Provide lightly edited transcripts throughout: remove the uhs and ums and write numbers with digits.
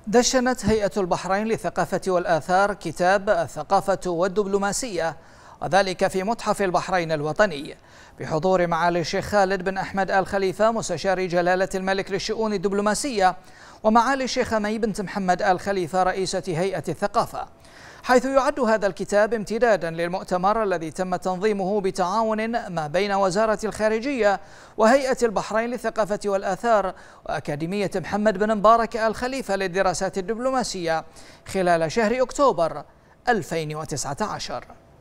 دشنت هيئة البحرين للثقافة والآثار كتاب الثقافة والدبلوماسية، وذلك في متحف البحرين الوطني بحضور معالي الشيخ خالد بن أحمد آل خليفة مستشار جلالة الملك للشؤون الدبلوماسية، ومعالي الشيخة مي بنت محمد آل خليفة رئيسة هيئة الثقافة، حيث يعد هذا الكتاب امتدادا للمؤتمر الذي تم تنظيمه بتعاون ما بين وزارة الخارجية وهيئة البحرين للثقافة والآثار وأكاديمية محمد بن مبارك آل خليفة للدراسات الدبلوماسية خلال شهر أكتوبر 2019.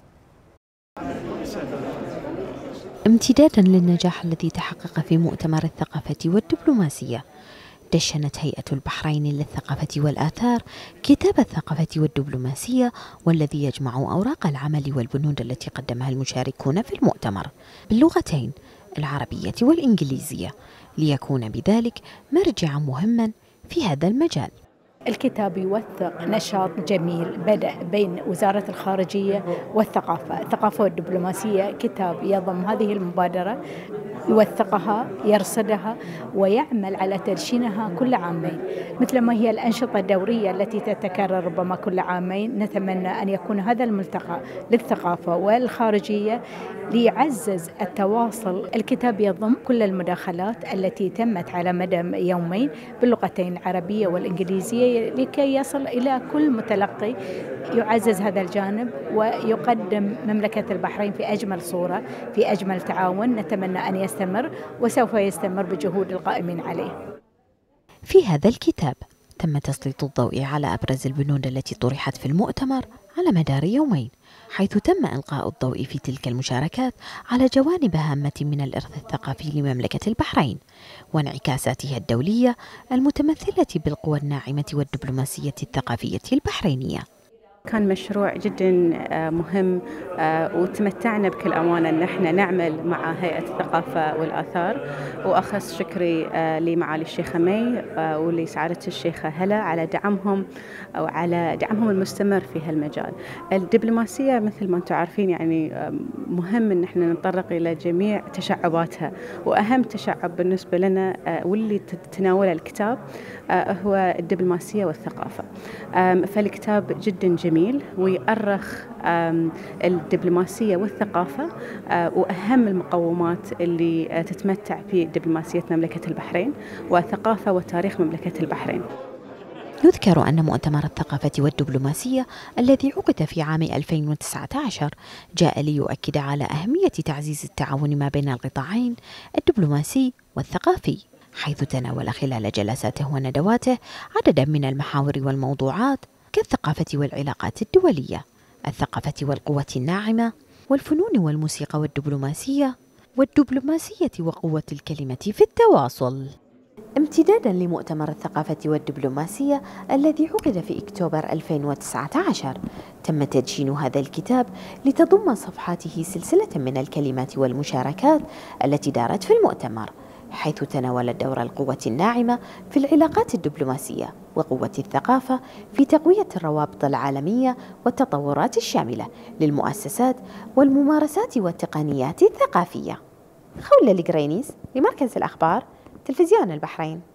امتدادا للنجاح الذي تحقق في مؤتمر الثقافة والدبلوماسية، دشنت هيئة البحرين للثقافة والآثار كتاب الثقافة والدبلوماسية، والذي يجمع أوراق العمل والبنود التي قدمها المشاركون في المؤتمر باللغتين العربية والإنجليزية، ليكون بذلك مرجعا مهما في هذا المجال. الكتاب يوثق نشاط جميل بدأ بين وزارة الخارجية والثقافة، الثقافة والدبلوماسية. كتاب يضم هذه المبادرة، يوثقها، يرصدها، ويعمل على تدشينها كل عامين، مثل ما هي الأنشطة الدورية التي تتكرر ربما كل عامين. نتمنى أن يكون هذا الملتقى للثقافة والخارجية ليعزز التواصل. الكتاب يضم كل المداخلات التي تمت على مدى يومين باللغتين العربية والإنجليزية لكي يصل إلى كل متلقي. يعزز هذا الجانب ويقدم مملكة البحرين في أجمل صورة، في أجمل تعاون. نتمنى أن يستمر وسوف يستمر بجهود القائمين عليه. في هذا الكتاب تم تسليط الضوء على أبرز البنود التي طرحت في المؤتمر على مدار يومين، حيث تم إلقاء الضوء في تلك المشاركات على جوانب هامة من الإرث الثقافي لمملكة البحرين وانعكاساتها الدولية المتمثلة بالقوى الناعمة والدبلوماسية الثقافية البحرينية. كان مشروع جدا مهم، وتمتعنا بكل أمانة أن احنا نعمل مع هيئة الثقافة والآثار، وأخص شكري لمعالي الشيخة مي ولسعادة الشيخة هلا على دعمهم أو على دعمهم المستمر في هالمجال. الدبلوماسية مثل ما أنتم عارفين يعني مهم أن احنا نتطرق إلى جميع تشعباتها، وأهم تشعب بالنسبة لنا واللي تناوله الكتاب هو الدبلوماسية والثقافة. فالكتاب جدا جميل ويؤرخ الدبلوماسية والثقافة وأهم المقومات اللي تتمتع في دبلوماسية مملكة البحرين وثقافة وتاريخ مملكة البحرين. يذكر أن مؤتمر الثقافة والدبلوماسية الذي عقد في عام 2019 جاء ليؤكد على أهمية تعزيز التعاون ما بين القطاعين الدبلوماسي والثقافي، حيث تناول خلال جلساته وندواته عددا من المحاور والموضوعات كالثقافة والعلاقات الدولية، الثقافة والقوة الناعمة، والفنون والموسيقى والدبلوماسية وقوة الكلمة في التواصل. امتدادا لمؤتمر الثقافة والدبلوماسية الذي عقد في أكتوبر 2019، تم تدشين هذا الكتاب لتضم صفحاته سلسلة من الكلمات والمشاركات التي دارت في المؤتمر، حيث تناول دور القوة الناعمة في العلاقات الدبلوماسية وقوة الثقافة في تقوية الروابط العالمية والتطورات الشاملة للمؤسسات والممارسات والتقنيات الثقافية. خولة القرينيس لمركز الأخبار تلفزيون البحرين.